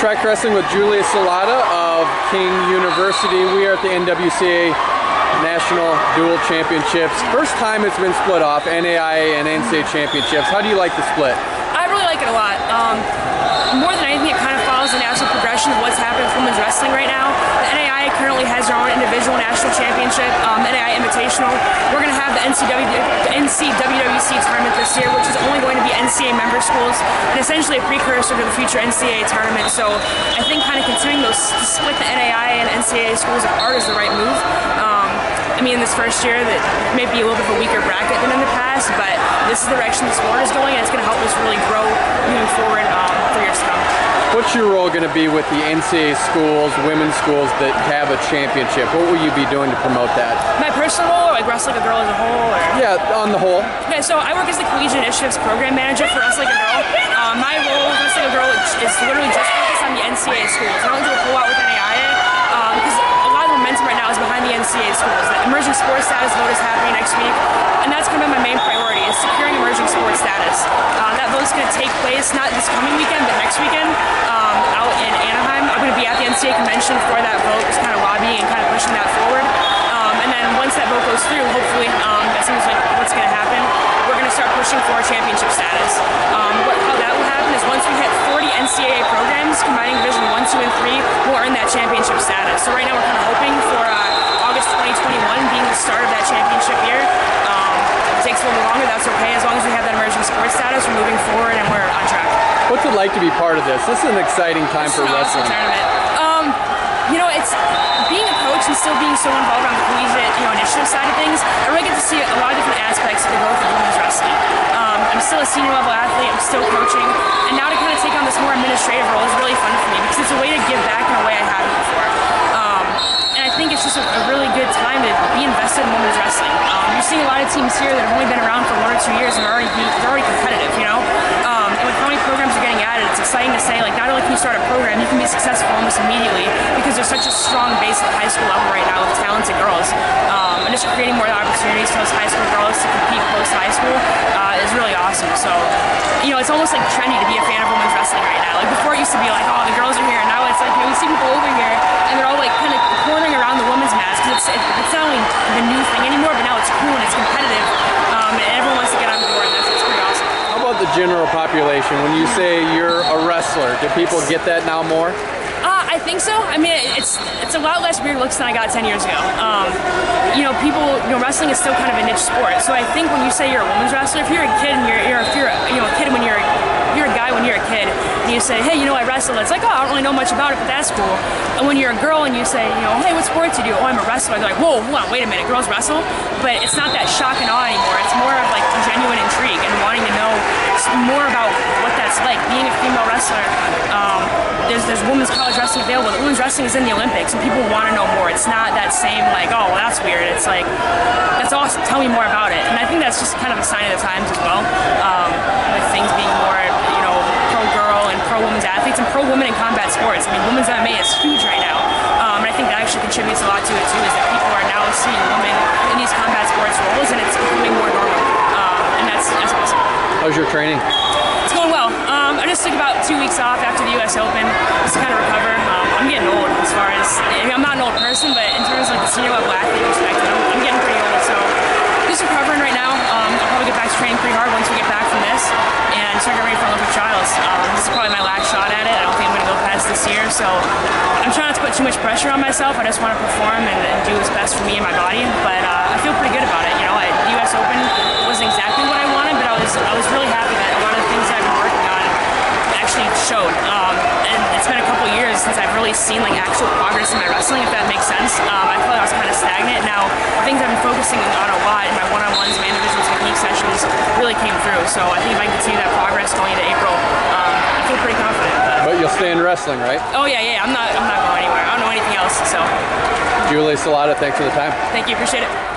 Track Wrestling with Julia Salata of King University. We are at the NWCA National Dual Championships. First time it's been split off, NAIA and NCAA Championships. How do you like the split? I really like it a lot. More than anything, it kind of follows the natural progression of what's happening with women's wrestling right now. The NAIA currently has their own individual national championship, NAIA Invitational. We're going to have the NCWWC tournament this year, which is only going to be NCAA member schools, and essentially a precursor to the future NCAA tournament. So I think kind of continuing to split the NAIA and NCAA schools apart is the right move. I mean, in this first year, that may be a little bit of a weaker bracket than in the past, but this is the direction the sport is going, and it's going to help us really grow moving forward for years to come. What's your role going to be with the NCAA schools, women's schools that have a championship? What will you be doing to promote that? My personal role, like Wrestle Like a Girl as a whole? Or? Yeah, on the whole. Okay, so I work as the Collegiate Initiatives Program Manager for Wrestle Like a Girl. My role with Wrestle Like a Girl is literally just focused on the NCAA schools. I don't do a whole lot with NAIA, because a lot of the momentum right now is behind the NCAA schools. The emerging sports status vote is happening next week, and that's going to be my main priority, is securing emerging sports status. That vote's going to take place not this coming weekend, but next weekend out in Anaheim. I'm going to be at the NCAA convention for that vote, just kind of lobbying and kind of pushing that forward. And then once that vote goes through, hopefully, it seems like what's going to happen, we're going to start pushing for championship status. How that will happen is once we hit 40 NCAA programs, combining Division 1, 2, and 3, we'll earn that championship status. So right now we're kind of hoping for August 2021 being the start of that championship year. It takes a little longer, that's okay. As long as we have that emerging sports status, we're moving forward and we're on track. What's it like to be part of this? This is an exciting time for wrestling. Tournament. You know, it's being a coach and still being so involved around the collegiate, initiative side of things. I really get to see a lot of different aspects of the growth of women's wrestling. I'm still a senior level athlete. I'm still coaching, and now to kind of take on this more administrative role is really fun for me because it's a way to give back in a way I haven't before. And I think it's just a really good time to be invested in women's wrestling. You're seeing a lot of teams here that have only been around for 1 or 2 years and they're already competitive, And with how many programs are getting added, it's exciting to say, like, not only can you start a program, you can be successful almost immediately because there's such a strong base at the high school level right now with talented girls. And just creating more opportunities for those high school girls to compete close to high school is really awesome. So, it's almost like trendy to be a fan of women's wrestling right now. Like, before it used to be like, oh, the girls are here, and now it's like, we see people over here, and they're all like kind of cornering around the women's match because it's not only the new thing anymore, but now it's cool and it's competitive, and everyone wants to get on board. That's pretty awesome. How about the general population? When you say you're a wrestler, do people get that now more? I think so. I mean, it's a lot less weird looks than I got 10 years ago. Wrestling is still kind of a niche sport. So I think when you say you're a women's wrestler, if you're a kid and you're a kid when you're a guy when you're a kid, and you say, hey, I wrestle, it's like, oh, I don't really know much about it, but that's cool. And when you're a girl and you say, hey, what sport do you do? Oh, I'm a wrestler. They're like, whoa, hold on, wait a minute, girls wrestle? But it's not that shock and awe anymore. It's more of like genuine intrigue and wanting to know more about what that's like, being a female wrestler. There's women's college wrestling available. Women's wrestling is in the Olympics, and people want to know more. It's not that same like, oh, well, that's weird. It's like, that's awesome. Tell me more about it. And I think that's just kind of a sign of the times as well. With things being more, pro-girl and pro-women's athletes and pro-women in combat sports. I mean, women's MMA is huge right now. And I think that actually contributes a lot to it too, is that people are now seeing women in these combat sports roles, and it's becoming more normal. And that's awesome. How's your training? It's going well. I just took about 2 weeks off after the US Open just to kind of recover. I'm getting old as far as, I'm not an old person, but in terms of like the senior level athlete perspective, I'm getting pretty old. So just recovering right now. I'll probably get back to training pretty hard once we get back from this and start getting ready for Olympic trials. This is probably my last shot at it. I don't think I'm going to go past this year. So I'm trying not to put too much pressure on myself. I just want to perform and do what's best for me and my body. But I feel pretty good about it. The US Open wasn't exactly what I wanted, but I was really happy that a lot of the things that I've been working on actually showed. And it's been a couple years since I've really seen like actual progress in my wrestling, if that makes sense. I felt like I was kind of stagnant. Now, the things I've been focusing on a lot in my one-on-ones, my individual technique sessions really came through. So I think if I can continue that progress going into April, I feel pretty confident. But you'll stay in wrestling, right? Oh yeah. I'm not going anywhere. I don't know anything else. So. Julia Salata, thanks for the time. Thank you. Appreciate it.